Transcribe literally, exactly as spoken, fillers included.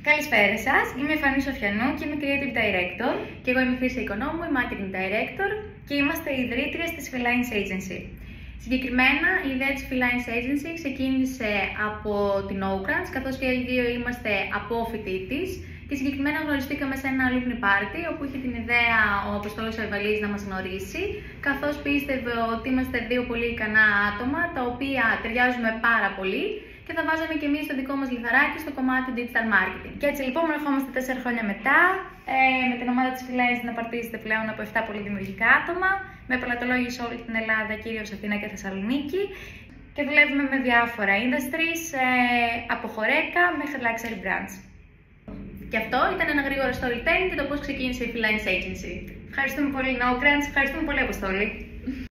Καλησπέρα σας, είμαι η Φανή Σοφιανού και είμαι Creative Director. Και εγώ είμαι η Χρύσα Οικονόμου, η Marketing Director. Και είμαστε οι ιδρύτριες της Filines Agency. Συγκεκριμένα, η ιδέα της Filines Agency ξεκίνησε από την Oaklands, καθώς και οι δύο είμαστε απόφοιτοι της. Και συγκεκριμένα γνωριστήκαμε σε ένα alumni party, όπου είχε την ιδέα ο Αποστόλης Αϊβαλής να μας γνωρίσει, καθώς πίστευε ότι είμαστε δύο πολύ ικανά άτομα, τα οποία ταιριάζουμε πάρα πολύ και θα βάζαμε και εμείς το δικό μας λιθαράκι στο κομμάτι digital marketing. Και έτσι λοιπόν ερχόμαστε τέσσερα χρόνια μετά, ε, με την ομάδα της Filines να παρτίζεται πλέον από επτά πολύ δημιουργικά άτομα, με πελατολόγιο σε όλη την Ελλάδα, κυρίως Αθήνα και Θεσσαλονίκη. Και δουλεύουμε με διάφορα industries, ε, από χορέκα μέχρι luxury brands. Και αυτό ήταν ένα γρήγορο storytelling και το πώς ξεκίνησε η Filines Agency. Ευχαριστούμε πολύ, Oaklands, ευχαριστούμε πολύ, Αποστόλη.